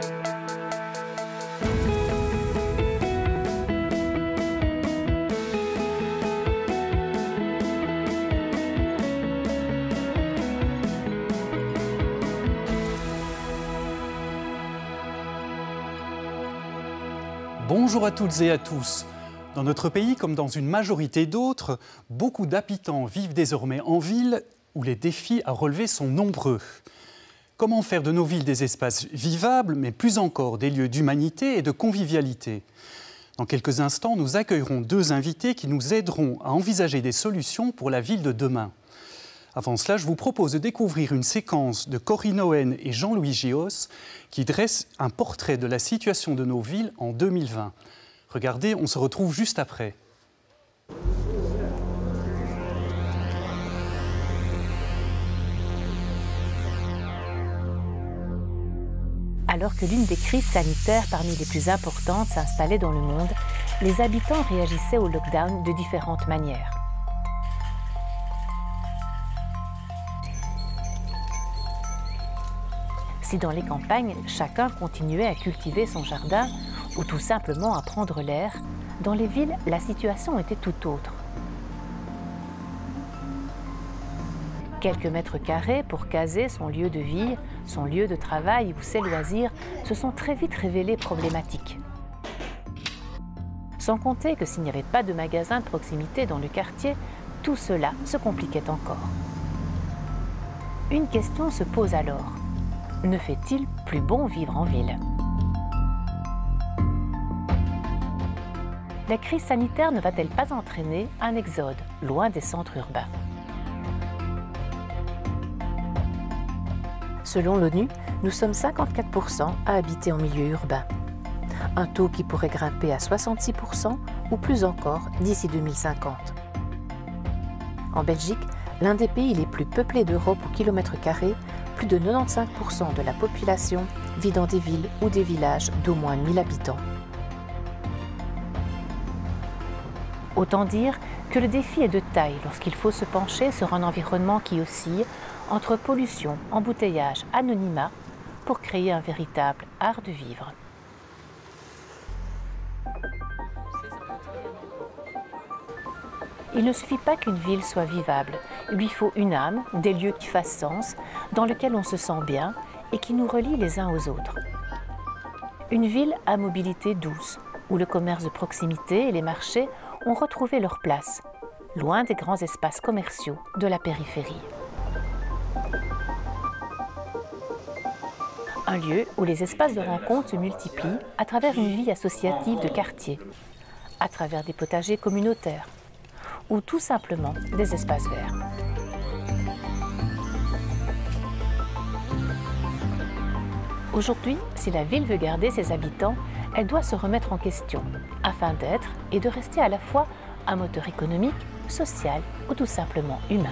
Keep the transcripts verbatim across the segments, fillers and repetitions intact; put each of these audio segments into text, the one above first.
Bonjour à toutes et à tous. Dans notre pays, comme dans une majorité d'autres, beaucoup d'habitants vivent désormais en ville où les défis à relever sont nombreux. Comment faire de nos villes des espaces vivables, mais plus encore des lieux d'humanité et de convivialité? Dans quelques instants, nous accueillerons deux invités qui nous aideront à envisager des solutions pour la ville de demain. Avant cela, je vous propose de découvrir une séquence de Corinne Owen et Jean-Louis Gios qui dressent un portrait de la situation de nos villes en deux mille vingt. Regardez, on se retrouve juste après. Alors que l'une des crises sanitaires parmi les plus importantes s'installait dans le monde, les habitants réagissaient au lockdown de différentes manières. Si dans les campagnes, chacun continuait à cultiver son jardin ou tout simplement à prendre l'air, dans les villes, la situation était tout autre. Quelques mètres carrés pour caser son lieu de vie, son lieu de travail ou ses loisirs se sont très vite révélés problématiques. Sans compter que s'il n'y avait pas de magasin de proximité dans le quartier, tout cela se compliquait encore. Une question se pose alors. Ne fait-il plus bon vivre en ville? La crise sanitaire ne va-t-elle pas entraîner un exode loin des centres urbains? Selon l'ONU, nous sommes cinquante-quatre pour cent à habiter en milieu urbain. Un taux qui pourrait grimper à soixante-six pour cent ou plus encore d'ici deux mille cinquante. En Belgique, l'un des pays les plus peuplés d'Europe au kilomètre carré, plus de quatre-vingt-quinze pour cent de la population vit dans des villes ou des villages d'au moins mille habitants. Autant dire que le défi est de taille lorsqu'il faut se pencher sur un environnement qui oscille entre pollution, embouteillage, anonymat, pour créer un véritable art de vivre. Il ne suffit pas qu'une ville soit vivable, il lui faut une âme, des lieux qui fassent sens, dans lesquels on se sent bien et qui nous relient les uns aux autres. Une ville à mobilité douce, où le commerce de proximité et les marchés ont retrouvé leur place, loin des grands espaces commerciaux de la périphérie. Un lieu où les espaces de rencontre se multiplient à travers une vie associative de quartier, à travers des potagers communautaires, ou tout simplement des espaces verts. Aujourd'hui, si la ville veut garder ses habitants, elle doit se remettre en question, afin d'être et de rester à la fois un moteur économique, social ou tout simplement humain.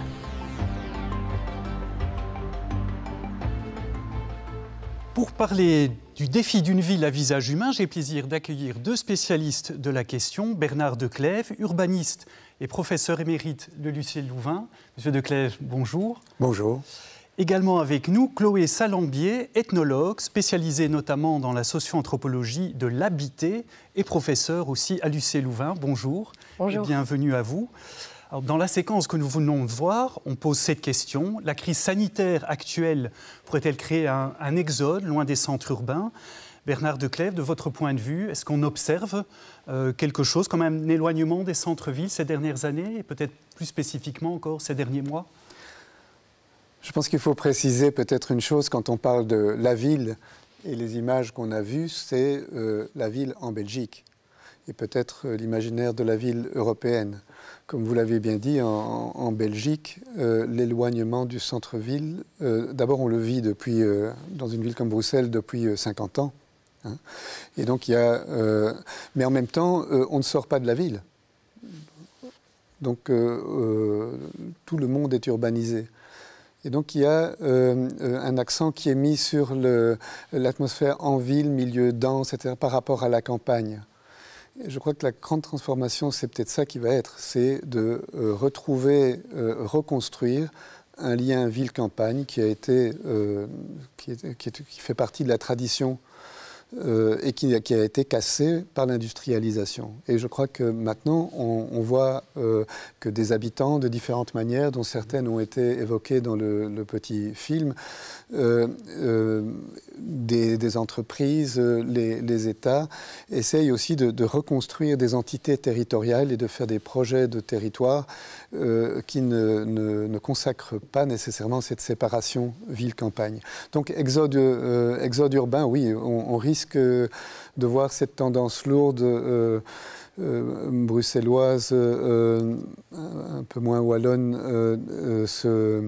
Pour parler du défi d'une ville à visage humain, j'ai le plaisir d'accueillir deux spécialistes de la question. Bernard Declèves, urbaniste et professeur émérite de l'U C L Louvain. Monsieur Declèves, bonjour. Bonjour. Également avec nous, Chloé Salambier, ethnologue, spécialisée notamment dans la socio-anthropologie de l'habité et professeure aussi à l'U C L Louvain. Bonjour. Bonjour. Et bienvenue à vous. Alors, dans la séquence que nous venons de voir, on pose cette question. La crise sanitaire actuelle pourrait-elle créer un, un exode loin des centres urbains? Bernard Declèves, de votre point de vue, est-ce qu'on observe euh, quelque chose comme un éloignement des centres-villes ces dernières années et peut-être plus spécifiquement encore ces derniers mois? Je pense qu'il faut préciser peut-être une chose quand on parle de la ville et les images qu'on a vues, c'est euh, la ville en Belgique et peut-être euh, l'imaginaire de la ville européenne. Comme vous l'avez bien dit, en, en Belgique, euh, l'éloignement du centre-ville, euh, d'abord on le vit depuis, euh, dans une ville comme Bruxelles depuis euh, cinquante ans. Hein, et donc il y a, euh, mais en même temps, euh, on ne sort pas de la ville. Donc euh, euh, tout le monde est urbanisé. Et donc il y a euh, un accent qui est mis sur l'atmosphère en ville, milieu dense, et cetera, par rapport à la campagne. Je crois que la grande transformation, c'est peut-être ça qui va être, c'est de euh, retrouver, euh, reconstruire un lien ville-campagne qui a été, euh, qui, est, qui, est, qui fait partie de la tradition euh, et qui, qui a été cassée par l'industrialisation. Et je crois que maintenant, on, on voit euh, que des habitants de différentes manières, dont certaines ont été évoquées dans le, le petit film, euh, euh, des, des entreprises, les, les États, essayent aussi de, de reconstruire des entités territoriales et de faire des projets de territoire euh, qui ne, ne, ne consacrent pas nécessairement cette séparation ville-campagne. Donc, exode, euh, exode urbain, oui, on, on risque de voir cette tendance lourde euh, euh, bruxelloise, euh, un peu moins wallonne, euh, euh, se...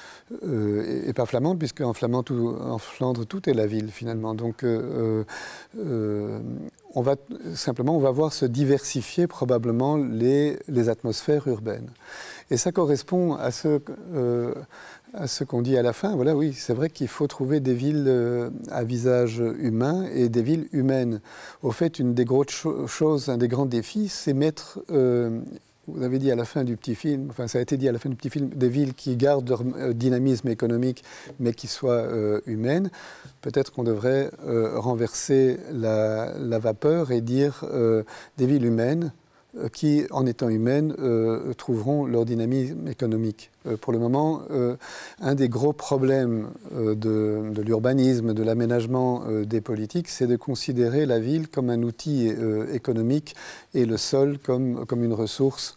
Euh, et, et pas flamande, puisque en, Flamande, tout, en Flandre, tout est la ville, finalement. Donc, euh, euh, on va, simplement, on va voir se diversifier probablement les, les atmosphères urbaines. Et ça correspond à ce, euh, à ce qu'on dit à la fin. Voilà, oui, c'est vrai qu'il faut trouver des villes euh, à visage humain et des villes humaines. Au fait, une des grosses cho choses, un des grands défis, c'est mettre... Euh, Vous avez dit à la fin du petit film, enfin ça a été dit à la fin du petit film, des villes qui gardent leur euh, dynamisme économique mais qui soient euh, humaines. Peut-être qu'on devrait euh, renverser la, la vapeur et dire euh, des villes humaines euh, qui, en étant humaines, euh, trouveront leur dynamisme économique. Euh, pour le moment, euh, un des gros problèmes euh, de, de l'urbanisme, de l'aménagement euh, des politiques, c'est de considérer la ville comme un outil euh, économique et le sol comme, comme une ressource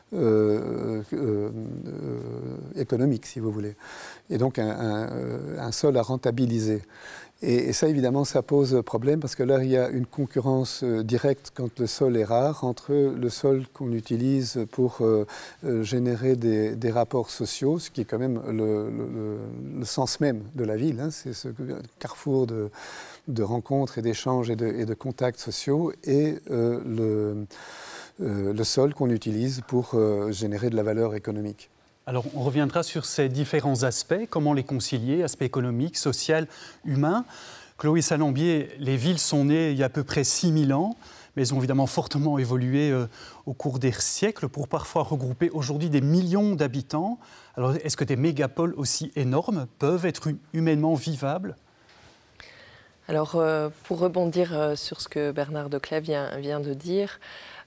euh, euh, euh, économique, si vous voulez. Et donc un, un, un sol à rentabiliser. Et, et ça, évidemment, ça pose problème parce que là, il y a une concurrence euh, directe quand le sol est rare entre le sol qu'on utilise pour euh, euh, générer des, des rapports sociaux, ce qui est quand même le, le, le sens même de la ville. Hein, c'est ce carrefour de, de rencontres et d'échanges et de, et de contacts sociaux et euh, le, euh, le sol qu'on utilise pour euh, générer de la valeur économique. Alors, on reviendra sur ces différents aspects, comment les concilier, aspect économique, social, humain. Chloé Salambier, les villes sont nées il y a à peu près six mille ans, mais elles ont évidemment fortement évolué euh, au cours des siècles pour parfois regrouper aujourd'hui des millions d'habitants. Alors, est-ce que des mégapoles aussi énormes peuvent être humainement vivables ? Alors, euh, pour rebondir euh, sur ce que Bernard Declèves vient, vient de dire,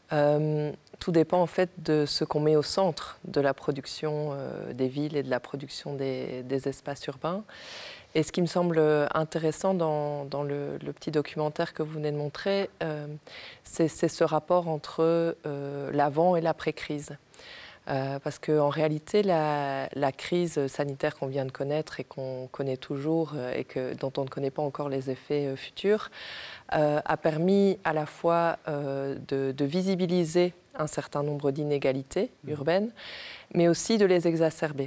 euh, tout dépend en fait de ce qu'on met au centre de la production euh, des villes et de la production des, des espaces urbains. Et ce qui me semble intéressant dans, dans le, le petit documentaire que vous venez de montrer, euh, c'est ce rapport entre euh, l'avant et l'après-crise. Euh, parce qu'en réalité, la, la crise sanitaire qu'on vient de connaître et qu'on connaît toujours euh, et que, dont on ne connaît pas encore les effets euh, futurs, euh, a permis à la fois euh, de, de visibiliser un certain nombre d'inégalités urbaines, mais aussi de les exacerber.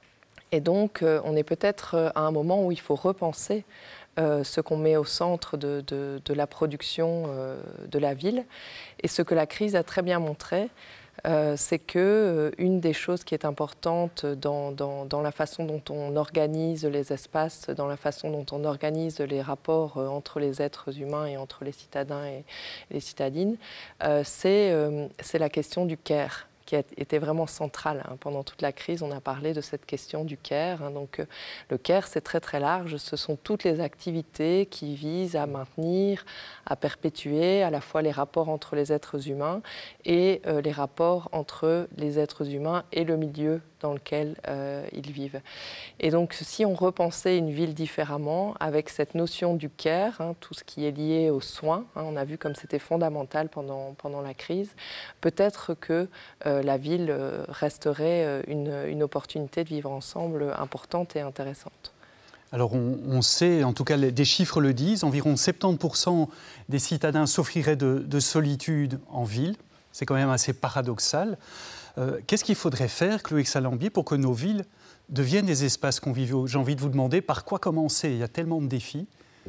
Et donc, euh, on est peut-être à un moment où il faut repenser euh, ce qu'on met au centre de, de, de la production euh, de la ville. Et ce que la crise a très bien montré, Euh, c'est que euh, une des choses qui est importante dans, dans, dans la façon dont on organise les espaces, dans la façon dont on organise les rapports euh, entre les êtres humains et entre les citadins et, et les citadines, euh, c'est euh, c'est la question du care, qui a été vraiment centrale. Hein. Pendant toute la crise, on a parlé de cette question du care. Hein. Donc, euh, le care, c'est très très large. Ce sont toutes les activités qui visent à maintenir, à perpétuer à la fois les rapports entre les êtres humains et euh, les rapports entre les êtres humains et le milieu dans lequel euh, ils vivent. Et donc, si on repensait une ville différemment, avec cette notion du care, hein, tout ce qui est lié aux soins, hein, on a vu comme c'était fondamental pendant, pendant la crise, peut-être que euh, la ville euh, resterait euh, une, une opportunité de vivre ensemble importante et intéressante. Alors on, on sait, en tout cas les, des chiffres le disent, environ soixante-dix pour cent des citadins souffriraient de, de solitude en ville. C'est quand même assez paradoxal. Euh, Qu'est-ce qu'il faudrait faire, Chloé Salambier, pour que nos villes deviennent des espaces conviviaux? J'ai envie de vous demander par quoi commencer. Il y a tellement de défis.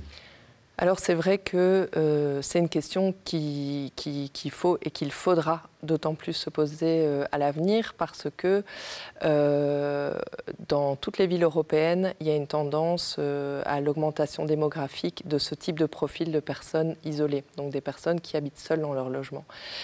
Alors c'est vrai que euh, c'est une question qui, qui, qu'il faut et qu'il faudra d'autant plus se poser euh, à l'avenir parce que euh, dans toutes les villes européennes, il y a une tendance euh, à l'augmentation démographique de ce type de profil de personnes isolées, donc des personnes qui habitent seules dans leur logement.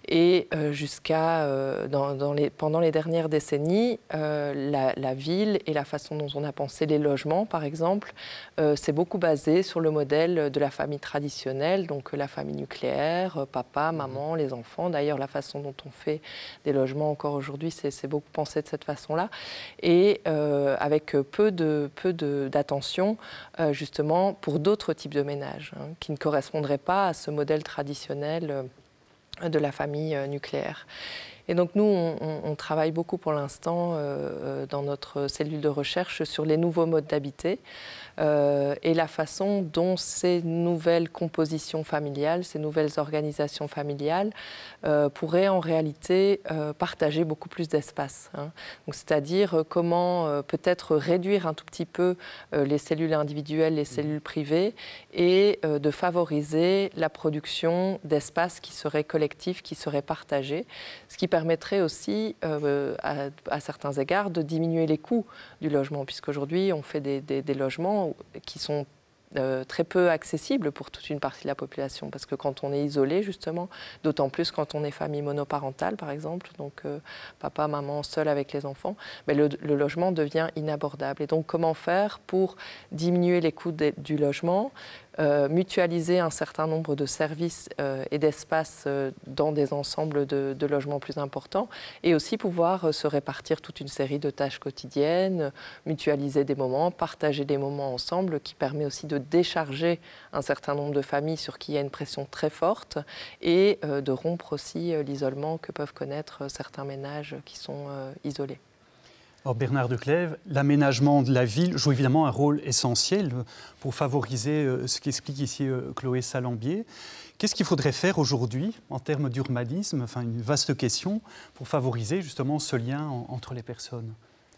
Et euh, jusqu'à, euh, dans, dans les, pendant les dernières décennies, euh, la, la ville et la façon dont on a pensé les logements, par exemple, euh, c'est beaucoup basé sur le modèle de la famille traditionnelle, donc la famille nucléaire, euh, papa, maman, les enfants. D'ailleurs, la façon dont on fait des logements encore aujourd'hui, c'est beaucoup pensé de cette façon-là. Et euh, avec peu de, peu de, d'attention, euh, justement, pour d'autres types de ménages, hein, qui ne correspondraient pas à ce modèle traditionnel euh, de la famille euh, nucléaire. Et donc nous, on, on travaille beaucoup pour l'instant euh, dans notre cellule de recherche sur les nouveaux modes d'habiter euh, et la façon dont ces nouvelles compositions familiales, ces nouvelles organisations familiales euh, pourraient en réalité euh, partager beaucoup plus d'espace. Hein. C'est-à-dire euh, comment euh, peut-être réduire un tout petit peu euh, les cellules individuelles, les cellules privées et euh, de favoriser la production d'espaces qui seraient collectifs, qui seraient partagés, ce qui permettrait aussi, euh, à, à certains égards, de diminuer les coûts du logement, puisqu'aujourd'hui, on fait des, des, des logements qui sont euh, très peu accessibles pour toute une partie de la population, parce que quand on est isolé, justement, d'autant plus quand on est famille monoparentale, par exemple, donc euh, papa, maman, seul avec les enfants, mais le, le logement devient inabordable. Et donc, comment faire pour diminuer les coûts de, du logement, Euh, mutualiser un certain nombre de services euh, et d'espaces euh, dans des ensembles de, de logements plus importants, et aussi pouvoir euh, se répartir toute une série de tâches quotidiennes, mutualiser des moments, partager des moments ensemble, qui permet aussi de décharger un certain nombre de familles sur qui il y a une pression très forte, et euh, de rompre aussi euh, l'isolement que peuvent connaître certains ménages qui sont euh, isolés. Alors Bernard de Clèves, l'aménagement de la ville joue évidemment un rôle essentiel pour favoriser ce qu'explique ici Chloé Salambier. Qu'est-ce qu'il faudrait faire aujourd'hui en termes d'urbanisme, enfin une vaste question, pour favoriser justement ce lien entre les personnes?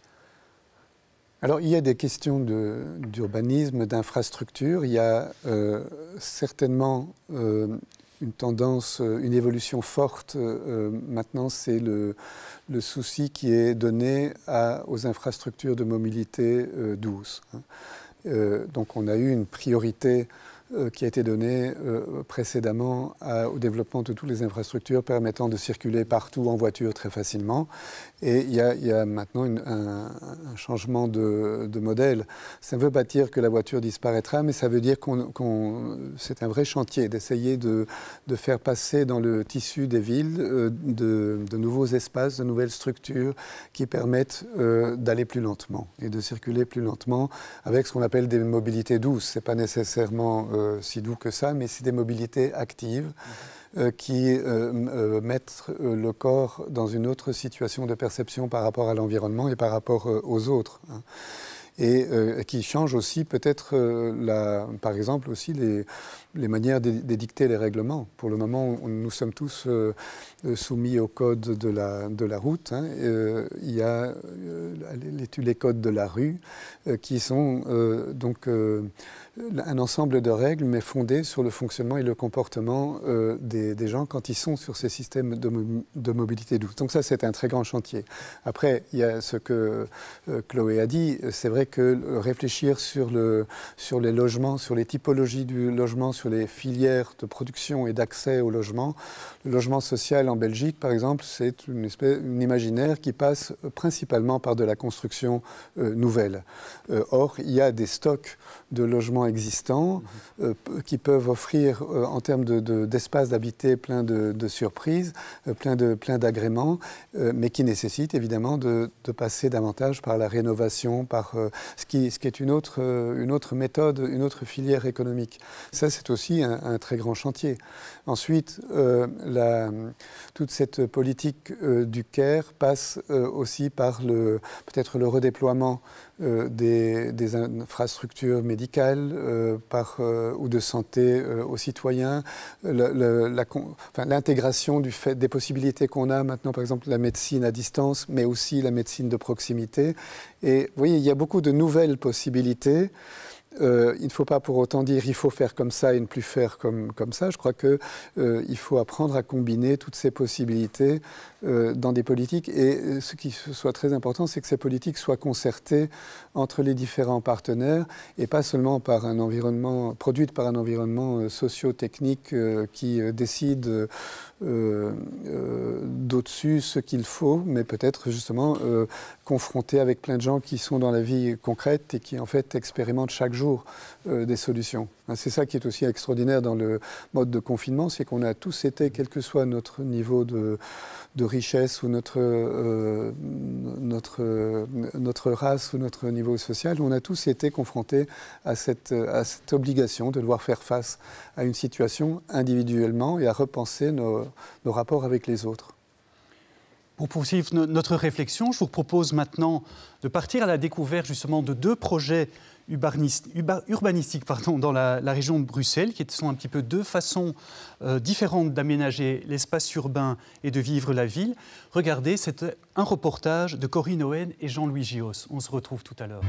Alors il y a des questions d'urbanisme, d'infrastructure. Il y a euh, certainement euh, une tendance, une évolution forte. Euh, maintenant, c'est le, le souci qui est donné à, aux infrastructures de mobilité euh, douce. Euh, donc on a eu une priorité euh, qui a été donnée euh, précédemment à, au développement de toutes les infrastructures permettant de circuler partout en voiture très facilement. Et il y a, il y a maintenant une, un, un changement de, de modèle. Ça ne veut pas dire que la voiture disparaîtra, mais ça veut dire qu'on, qu'on, c'est un vrai chantier d'essayer de, de faire passer dans le tissu des villes euh, de, de nouveaux espaces, de nouvelles structures qui permettent euh, d'aller plus lentement et de circuler plus lentement avec ce qu'on appelle des mobilités douces. Ce n'est pas nécessairement euh, si doux que ça, mais c'est des mobilités actives. Mmh. Euh, qui euh, euh, mettent euh, le corps dans une autre situation de perception par rapport à l'environnement et par rapport euh, aux autres. Hein. Et euh, qui changent aussi peut-être, euh, par exemple, aussi les, les manières d'édicter les règlements. Pour le moment, on, nous sommes tous euh, soumis au code de la, de la route. Hein. Euh, il y a euh, les, les codes de la rue euh, qui sont euh, donc euh, un ensemble de règles, mais fondées sur le fonctionnement et le comportement euh, des, des gens quand ils sont sur ces systèmes de, de mobilité douce. Donc ça, c'est un très grand chantier. Après, il y a ce que euh, Chloé a dit. C'est vrai que réfléchir sur, le, sur les logements, sur les typologies du logement, sur les filières de production et d'accès au logement. Le logement social en Belgique, par exemple, c'est une espèce, une imaginaire qui passe principalement par de la construction euh, nouvelle. Euh, or, il y a des stocks de logements existants euh, qui peuvent offrir, euh, en termes de, de, d'espace d'habiter, plein de, de surprises, euh, plein, de, plein d'agréments, euh, mais qui nécessitent évidemment de, de passer davantage par la rénovation, par euh, ce, qui, ce qui est une autre, euh, une autre méthode, une autre filière économique. Ça, c'est aussi un, un très grand chantier. Ensuite, euh, la, toute cette politique euh, du care passe euh, aussi par le, peut-être le redéploiement euh, des, des infrastructures médicales euh, par, euh, ou de santé euh, aux citoyens, le, le, la, enfin, l'intégration du fait, des possibilités qu'on a maintenant, par exemple la médecine à distance, mais aussi la médecine de proximité. Et vous voyez, il y a beaucoup de nouvelles possibilités. Euh, il ne faut pas pour autant dire il faut faire comme ça et ne plus faire comme, comme ça. Je crois qu'il euh, faut apprendre à combiner toutes ces possibilités euh, dans des politiques. Et ce qui soit très important, c'est que ces politiques soient concertées entre les différents partenaires et pas seulement par un environnement, produites par un environnement euh, socio-technique euh, qui euh, décide euh, euh, d'au-dessus ce qu'il faut, mais peut-être justement euh, confronté avec plein de gens qui sont dans la vie concrète et qui en fait expérimentent chaque jour euh, des solutions. C'est ça qui est aussi extraordinaire dans le mode de confinement, c'est qu'on a tous été, quel que soit notre niveau de, de richesse ou notre, euh, notre, euh, notre race ou notre niveau social, on a tous été confrontés à cette, à cette obligation de devoir faire face à une situation individuellement et à repenser nos, nos rapports avec les autres. Pour poursuivre notre réflexion, je vous propose maintenant de partir à la découverte justement de deux projets urbanistiques pardon, dans la, la région de Bruxelles, qui sont un petit peu deux façons euh, différentes d'aménager l'espace urbain et de vivre la ville. Regardez, c'est un reportage de Corinne Owen et Jean-Louis Gios. On se retrouve tout à l'heure.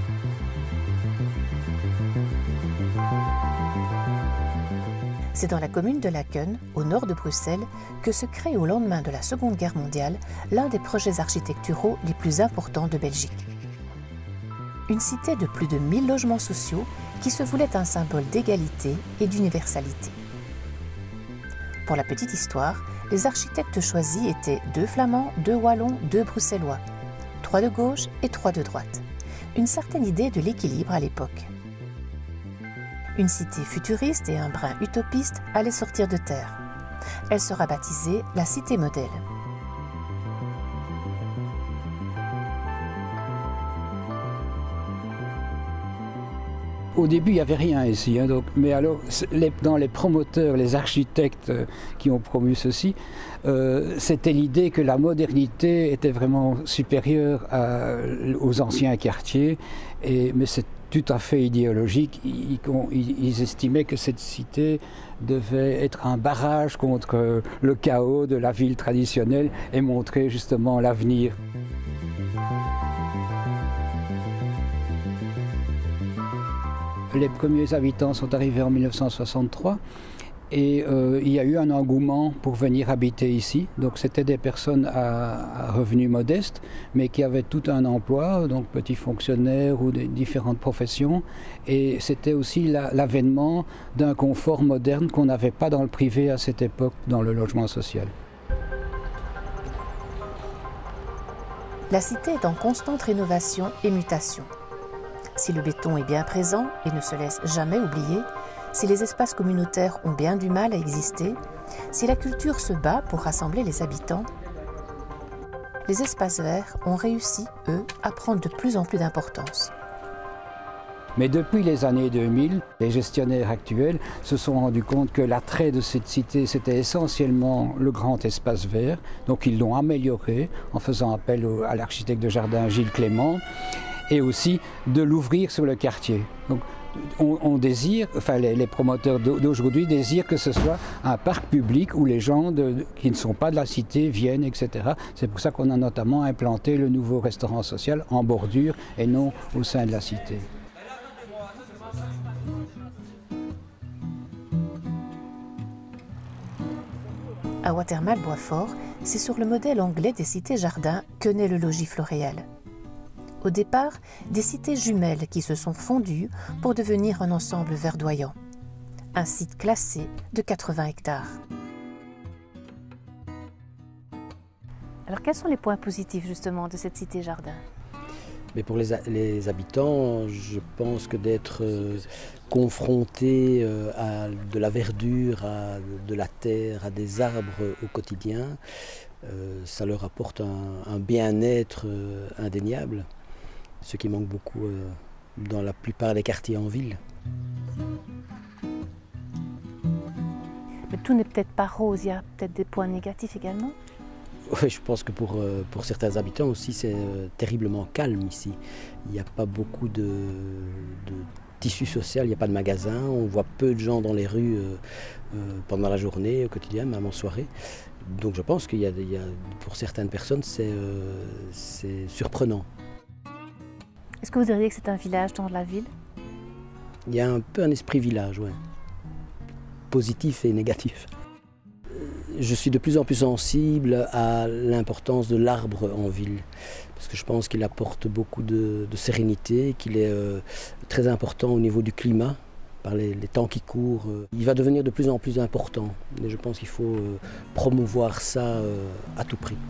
C'est dans la commune de Laken, au nord de Bruxelles, que se crée au lendemain de la Seconde Guerre mondiale l'un des projets architecturaux les plus importants de Belgique. Une cité de plus de mille logements sociaux qui se voulait un symbole d'égalité et d'universalité. Pour la petite histoire, les architectes choisis étaient deux Flamands, deux Wallons, deux Bruxellois, trois de gauche et trois de droite. Une certaine idée de l'équilibre à l'époque. Une cité futuriste et un brin utopiste allaient sortir de terre. Elle sera baptisée la Cité Modèle. Au début, il n'y avait rien ici, hein, donc, mais alors, les, dans les promoteurs, les architectes qui ont promu ceci, euh, c'était l'idée que la modernité était vraiment supérieure à, aux anciens quartiers, et, mais c'est tout à fait idéologique. Ils, ils, ils estimaient que cette cité devait être un barrage contre le chaos de la ville traditionnelle et montrer justement l'avenir. Les premiers habitants sont arrivés en mille neuf cent soixante-trois et euh, il y a eu un engouement pour venir habiter ici. Donc c'était des personnes à, à revenus modestes, mais qui avaient tout un emploi, donc petits fonctionnaires ou de différentes professions. Et c'était aussi la, l'avènement d'un confort moderne qu'on n'avait pas dans le privé à cette époque, dans le logement social. La cité est en constante rénovation et mutation. Si le béton est bien présent et ne se laisse jamais oublier, si les espaces communautaires ont bien du mal à exister, si la culture se bat pour rassembler les habitants, les espaces verts ont réussi, eux, à prendre de plus en plus d'importance. Mais depuis les années deux mille, les gestionnaires actuels se sont rendus compte que l'attrait de cette cité, c'était essentiellement le grand espace vert. Donc ils l'ont amélioré en faisant appel au, à l'architecte de jardin Gilles Clément, et aussi de l'ouvrir sur le quartier. Donc, on, on désire, enfin les, les promoteurs d'aujourd'hui désirent que ce soit un parc public où les gens de, qui ne sont pas de la cité viennent, et cetera. C'est pour ça qu'on a notamment implanté le nouveau restaurant social en bordure et non au sein de la cité. À Watermal-Boisfort, c'est sur le modèle anglais des cités-jardins que naît le logis Floréal. Au départ, des cités jumelles qui se sont fondues pour devenir un ensemble verdoyant. Un site classé de quatre-vingts hectares. Alors quels sont les points positifs justement de cette cité-jardin ? Mais pour les, les habitants, je pense que d'être euh, confrontés euh, à de la verdure, à de la terre, à des arbres au quotidien, euh, ça leur apporte un, un bien-être euh, indéniable. Ce qui manque beaucoup euh, dans la plupart des quartiers en ville. Mais tout n'est peut-être pas rose, il y a peut-être des points négatifs également ? Oui, je pense que pour, euh, pour certains habitants aussi, c'est euh, terriblement calme ici. Il n'y a pas beaucoup de, de tissu social, il n'y a pas de magasin, on voit peu de gens dans les rues euh, euh, pendant la journée, au quotidien, même en soirée. Donc je pense qu'il y a, il y a pour certaines personnes, c'est euh, c'est surprenant. Est-ce que vous diriez que c'est un village dans la ville ? Il y a un peu un esprit village, oui. Positif et négatif. Je suis de plus en plus sensible à l'importance de l'arbre en ville, parce que je pense qu'il apporte beaucoup de, de sérénité, qu'il est euh, très important au niveau du climat, par les, les temps qui courent. Il va devenir de plus en plus important. Et je pense qu'il faut euh, promouvoir ça euh, à tout prix.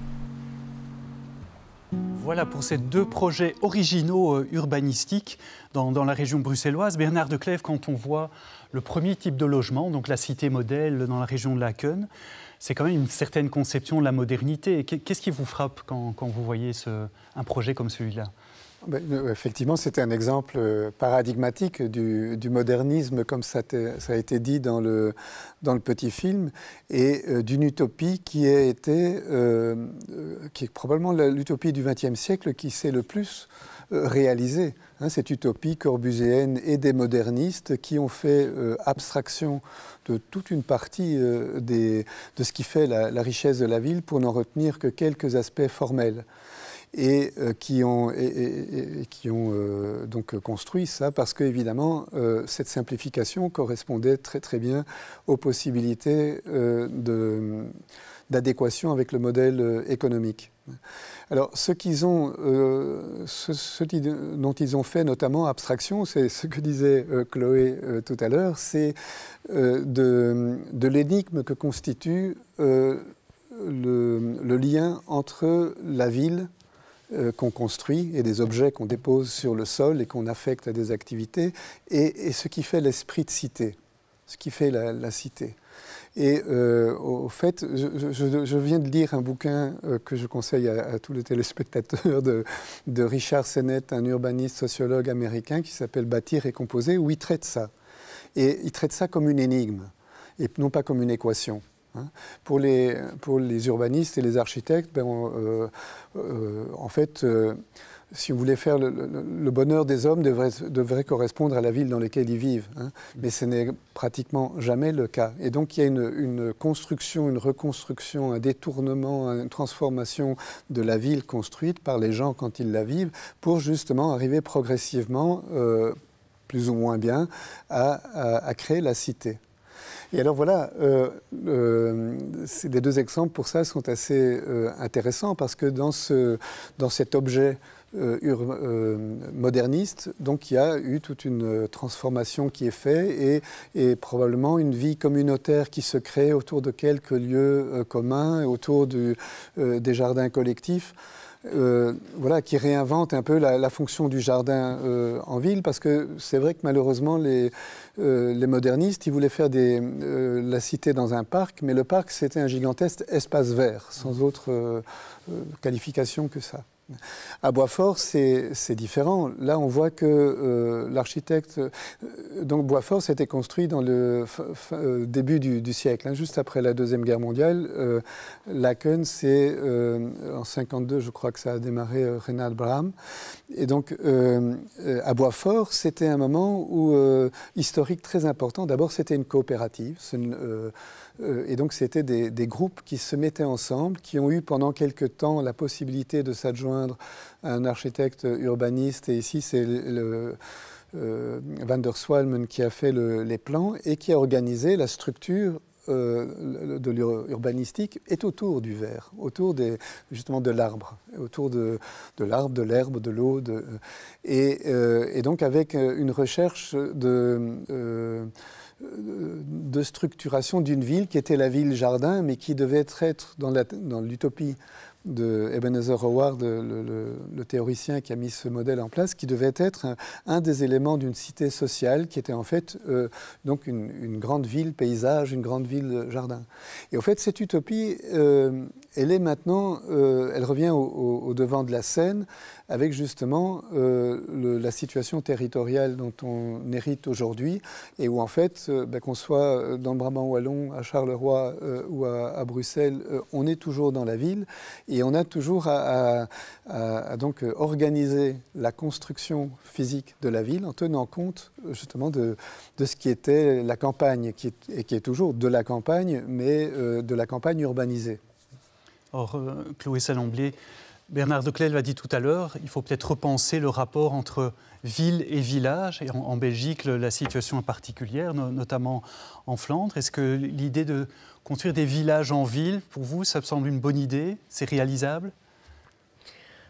Voilà pour ces deux projets originaux euh, urbanistiques dans, dans la région bruxelloise. Bernard de Clèves, quand on voit le premier type de logement, donc la cité modèle dans la région de Laken, c'est quand même une certaine conception de la modernité. Qu'est-ce qui vous frappe quand, quand vous voyez ce, un projet comme celui-là ? Ben, effectivement, c'était un exemple paradigmatique du, du modernisme, comme ça, ça a été dit dans le, dans le petit film, et euh, d'une utopie qui a été, euh, qui est probablement l'utopie du vingtième siècle qui s'est le plus euh, réalisée. Hein, cette utopie corbusienne et des modernistes qui ont fait euh, abstraction de toute une partie euh, des, de ce qui fait la, la richesse de la ville pour n'en retenir que quelques aspects formels. Et euh, qui ont, et, et, et qui ont euh, donc construit ça parce qu'évidemment, euh, cette simplification correspondait très très bien aux possibilités euh, de, d'adéquation avec le modèle euh, économique. Alors, ce, qu'ils ont, euh, ce, ce dont ils ont fait notamment abstraction, c'est ce que disait euh, Chloé euh, tout à l'heure, c'est euh, de, de l'énigme que constitue euh, le, le lien entre la ville Euh, qu'on construit et des objets qu'on dépose sur le sol et qu'on affecte à des activités, et, et ce qui fait l'esprit de cité, ce qui fait la, la cité. Et euh, au fait, je, je, je viens de lire un bouquin euh, que je conseille à, à tous les téléspectateurs de, de Richard Sennett, un urbaniste sociologue américain qui s'appelle Bâtir et composer, où il traite ça. Et il traite ça comme une énigme, et non pas comme une équation. Pour les, pour les urbanistes et les architectes, ben on, euh, euh, en fait, euh, si vous voulez faire le, le, le bonheur des hommes, devrait, devrait correspondre à la ville dans laquelle ils vivent. Hein. Mais ce n'est pratiquement jamais le cas. Et donc il y a une, une construction, une reconstruction, un détournement, une transformation de la ville construite par les gens quand ils la vivent, pour justement arriver progressivement, euh, plus ou moins bien, à, à, à créer la cité. Et alors voilà, euh, euh, les deux exemples pour ça sont assez euh, intéressants parce que dans, ce, dans cet objet euh, ur, euh, moderniste, donc il y a eu toute une transformation qui est faite et, et probablement une vie communautaire qui se crée autour de quelques lieux euh, communs, autour du, euh, des jardins collectifs. Euh, voilà, qui réinvente un peu la, la fonction du jardin euh, en ville, parce que c'est vrai que malheureusement les, euh, les modernistes, ils voulaient faire des, euh, la cité dans un parc, mais le parc c'était un gigantesque espace vert, sans autre euh, euh, qualification que ça. À Boitsfort, c'est différent. Là, on voit que euh, l'architecte... Euh, donc, Boitsfort s'était construit dans le euh, début du, du siècle, hein, juste après la Deuxième Guerre mondiale. Euh, Laken, c'est euh, en cinquante-deux, je crois que ça a démarré euh, Reinhard Brahm. Et donc, euh, à Boitsfort, c'était un moment où, euh, historique très important. D'abord, c'était une coopérative. Une, euh, Et donc, c'était des, des groupes qui se mettaient ensemble, qui ont eu pendant quelque temps la possibilité de s'adjoindre à un architecte urbaniste. Et ici, c'est le, euh, Van der Swalmen qui a fait le, les plans et qui a organisé la structure euh, de l'urbanistique est autour du verre, autour des, justement de l'arbre, autour de, de l'arbre, de l'herbe, de l'eau. De, et, euh, et donc, avec une recherche de... Euh, de structuration d'une ville qui était la ville jardin, mais qui devait être dans l'utopie de Ebenezer Howard, le, le, le théoricien qui a mis ce modèle en place, qui devait être un, un des éléments d'une cité sociale qui était en fait euh, donc une, une grande ville paysage, une grande ville jardin. Et en fait, cette utopie, euh, elle est maintenant, euh, elle revient au, au, au devant de la scène avec justement euh, le, la situation territoriale dont on hérite aujourd'hui et où en fait, euh, ben, qu'on soit dans le Brabant wallon, à Charleroi euh, ou à, à Bruxelles, euh, on est toujours dans la ville et on a toujours à, à, à, à donc organiser la construction physique de la ville en tenant compte justement de, de ce qui était la campagne qui est, et qui est toujours de la campagne, mais euh, de la campagne urbanisée. Or, euh, Chloé Salamblé, Bernard de Clèves l'a dit tout à l'heure, il faut peut-être repenser le rapport entre ville et village. Et en, en Belgique, le, la situation est particulière, no, notamment en Flandre. Est-ce que l'idée de construire des villages en ville, pour vous, ça me semble une bonne idée? C'est réalisable?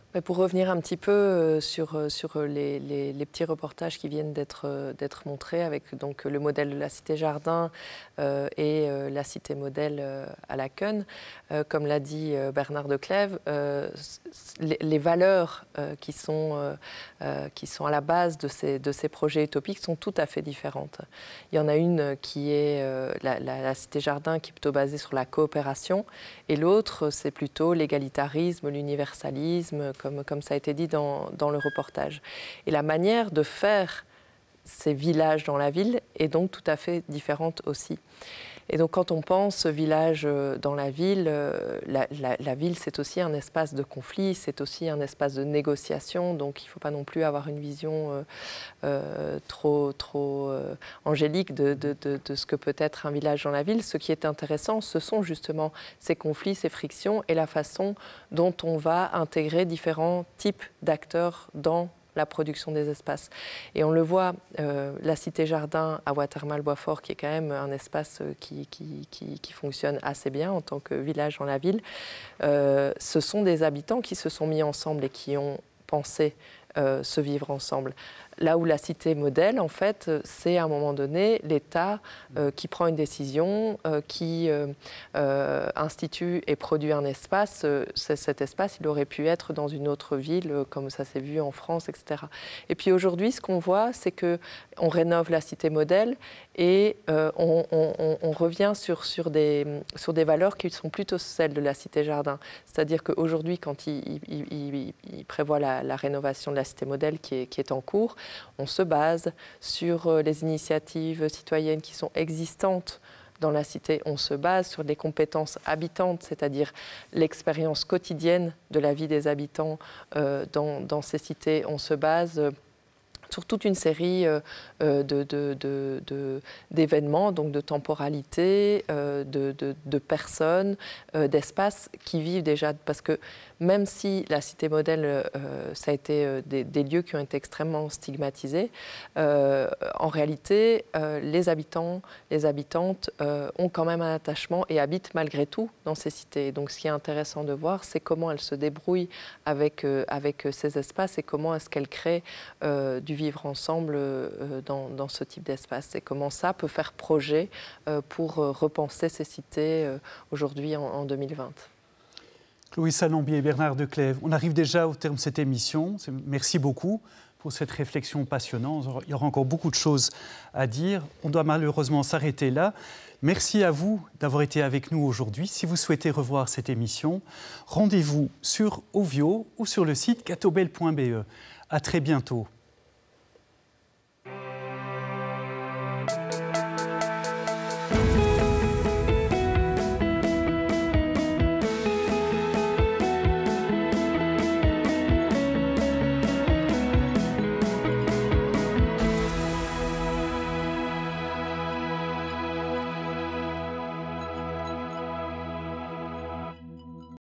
Pour revenir un petit peu sur, sur les, les, les petits reportages qui viennent d'être d'être montrés avec donc, le modèle de la Cité Jardin euh, et euh, la Cité Modèle euh, à Laken, euh, comme l'a dit euh, Bernard de Clèves, euh, les, les valeurs euh, qui, sont, euh, euh, qui sont à la base de ces, de ces projets utopiques sont tout à fait différentes. Il y en a une qui est euh, la, la, la Cité Jardin qui est plutôt basée sur la coopération et l'autre c'est plutôt l'égalitarisme, l'universalisme, Comme, comme ça a été dit dans, dans le reportage. Et la manière de faire ces villages dans la ville est donc tout à fait différente aussi. Et donc quand on pense village dans la ville, la, la, la ville c'est aussi un espace de conflit, c'est aussi un espace de négociation, donc il ne faut pas non plus avoir une vision euh, euh, trop, trop euh, angélique de, de, de, de ce que peut être un village dans la ville. Ce qui est intéressant, ce sont justement ces conflits, ces frictions et la façon dont on va intégrer différents types d'acteurs dans la production des espaces. Et on le voit, euh, la Cité Jardin à Watermal-Boisfort, qui est quand même un espace qui, qui, qui, qui fonctionne assez bien en tant que village dans la ville, euh, ce sont des habitants qui se sont mis ensemble et qui ont pensé euh, se vivre ensemble. Là où la cité modèle, en fait, c'est à un moment donné l'État euh, qui prend une décision, euh, qui euh, euh, institue et produit un espace. Euh, cet espace, il aurait pu être dans une autre ville, euh, comme ça s'est vu en France, et cetera. Et puis aujourd'hui, ce qu'on voit, c'est qu'on rénove la cité modèle et euh, on, on, on revient sur, sur, des, sur des valeurs qui sont plutôt celles de la cité jardin. C'est-à-dire qu'aujourd'hui, quand il, il, il, il prévoit la, la rénovation de la cité modèle qui est, qui est en cours, on se base sur les initiatives citoyennes qui sont existantes dans la cité. On se base sur les compétences habitantes, c'est-à-dire l'expérience quotidienne de la vie des habitants euh, dans, dans ces cités. On se base euh, sur toute une série euh, de, de, de, de, d'événements, donc de temporalités, euh, de, de, de personnes, euh, d'espaces qui vivent déjà. Parce que même si la cité modèle, euh, ça a été euh, des, des lieux qui ont été extrêmement stigmatisés, euh, en réalité, euh, les habitants, les habitantes euh, ont quand même un attachement et habitent malgré tout dans ces cités. Donc ce qui est intéressant de voir, c'est comment elles se débrouillent avec, euh, avec ces espaces et comment est-ce qu'elles créent euh, du vivre ensemble euh, dans, dans ce type d'espace et comment ça peut faire projet euh, pour euh, repenser ces cités euh, aujourd'hui en, en deux mille vingt. Chloé Salambier et Bernard de Clèves, on arrive déjà au terme de cette émission. Merci beaucoup pour cette réflexion passionnante. Il y aura encore beaucoup de choses à dire. On doit malheureusement s'arrêter là. Merci à vous d'avoir été avec nous aujourd'hui. Si vous souhaitez revoir cette émission, rendez-vous sur Ovio ou sur le site catobel point be. À très bientôt.